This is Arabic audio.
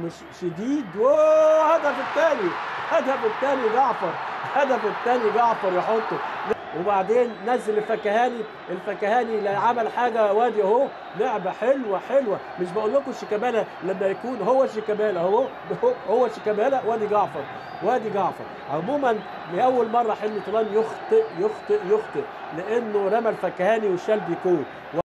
مش شديد. وهدف الثاني، هدف الثاني جعفر، هدف الثاني جعفر يحطه. وبعدين نزل الفكهاني، الفكهاني لا عمل حاجه، وادي اهو لعبه حلوه حلوه. مش بقول لكم شيكابالا لما يكون هو شيكابالا اهو، هو شيكابالا وادي جعفر، وادي جعفر. عموما لاول مره حلمي طولان يخطئ يخطئ يخطئ، لانه رمى الفكهاني وشال بيكو.